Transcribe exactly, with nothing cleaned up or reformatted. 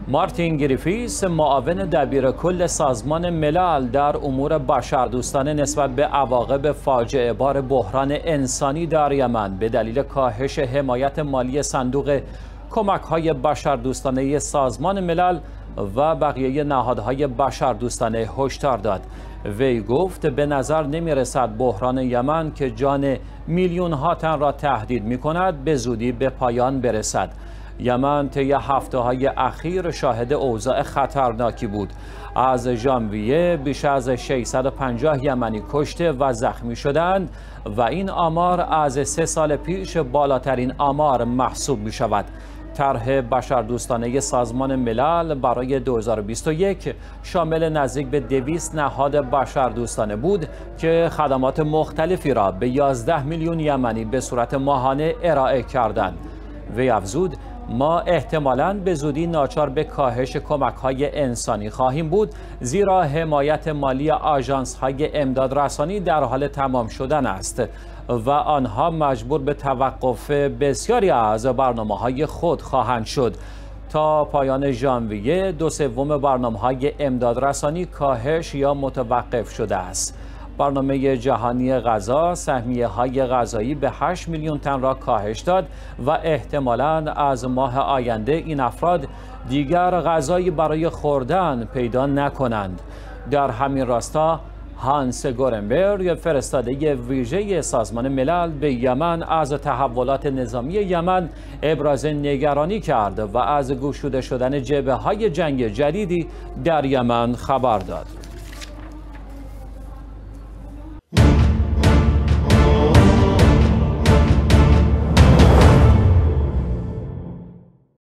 مارتین گریفیس، معاون دبیر کل سازمان ملل در امور بشردوستانه نسبت به عواقب فاجعه بار بحران انسانی در یمن به دلیل کاهش حمایت مالی صندوق کمک‌های بشردوستانه سازمان ملل و بقیه نهادهای بشردوستانه هشدار داد. وی گفت به نظر نمی رسد بحران یمن که جان میلیون ها تن را تهدید می کند به زودی به پایان برسد. یمن طی هفته‌های اخیر شاهد اوضاع خطرناکی بود. از ژانویه بیش از ششصد و پنجاه یمنی کشته و زخمی شدند و این آمار از سه سال پیش بالاترین آمار محسوب می شود. طرح بشردوستانه سازمان ملل برای دو هزار و بیست و یک شامل نزدیک به دویست نهاد بشردوستانه بود که خدمات مختلفی را به یازده میلیون یمنی به صورت ماهانه ارائه کردند. وی افزود: ما احتمالاً به زودی ناچار به کاهش کمک‌های انسانی خواهیم بود، زیرا حمایت مالی آژانس‌های امدادرسانی در حال تمام شدن است و آنها مجبور به توقف بسیاری از برنامه‌های خود خواهند شد. تا پایان ژانویه دو سوم برنامه‌های امدادرسانی کاهش یا متوقف شده است. برنامه جهانی غذا سهمیه‌های غذایی به هشت میلیون تن را کاهش داد و احتمالاً از ماه آینده این افراد دیگر غذایی برای خوردن پیدا نکنند. در همین راستا هانس گورنبرگ، فرستاده ویژه سازمان ملل به یمن، از تحولات نظامی یمن ابراز نگرانی کرد و از گشوده شدن جبهه‌های جنگ جدیدی در یمن خبر داد.